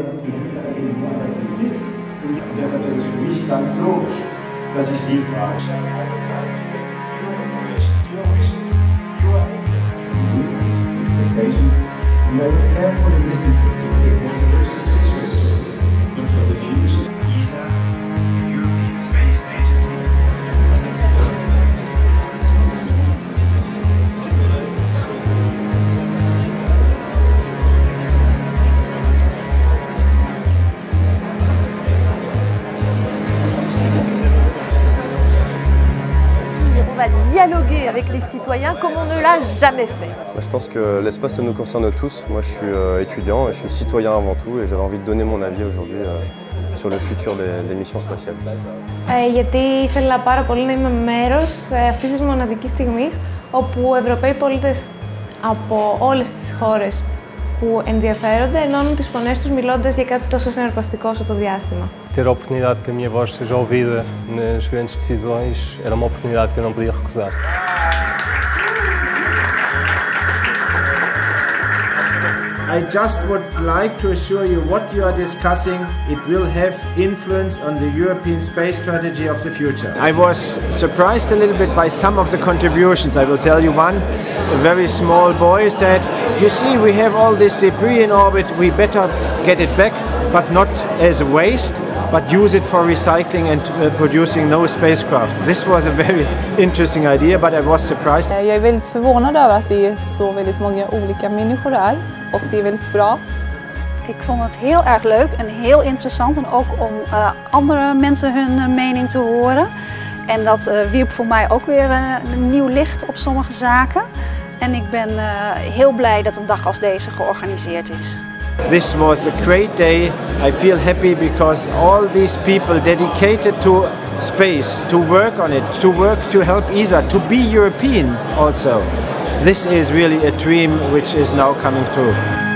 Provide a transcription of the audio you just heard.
die Attraktivität. Und deshalb ist es für mich ganz logisch, dass ich Sie frage. Expectations, and I will carefully listen to it. It was a very successful story. And for the future, ESA, the European Space Agency. On va dialoguer avec les citoyens comme on ne l'a jamais fait. Je pense que l'espace, ça nous concerne tous. Moi, je suis étudiant et je suis citoyen avant tout et j'avais envie de donner mon avis aujourd'hui sur le futur des missions spatiales. Γιατί ήθελα πάρα πολύ να είμαι μέρος αυτής της μοναδικής στιγμής όπου Ευρωπαίοι πολίτες από όλες τις χώρες που ενδιαφέρονται ενώνουν τις φωνές τους μιλώντας για κάτι τόσο συναρπαστικό όσο το διάστημα. Ter a oportunidade que a minha voz seja ouvida nas grandes decisões era uma oportunidade que eu não podia recusar. I just would like to assure you what you are discussing, it will have influence on the European space strategy of the future. I was surprised a little bit by some of the contributions. I will tell you one. A very small boy said, you see, we have all this debris in orbit, we better get it back, but not as a waste, but use it for recycling and producing no spacecrafts. This was a very interesting idea, but I was surprised. Jag är väldigt förvånad över att det är så väldigt många olika människor där och det är väldigt bra. Ik vond het heel erg leuk en heel interessant en ook om andere mensen hun mening te horen. En dat wierp voor mij ook weer een nieuw licht op sommige zaken. En ik ben heel blij dat een dag als deze georganiseerd is. This was a great day. I feel happy because all these people dedicated to space, to work on it, to help ESA, to be European also. This is really a dream which is now coming true.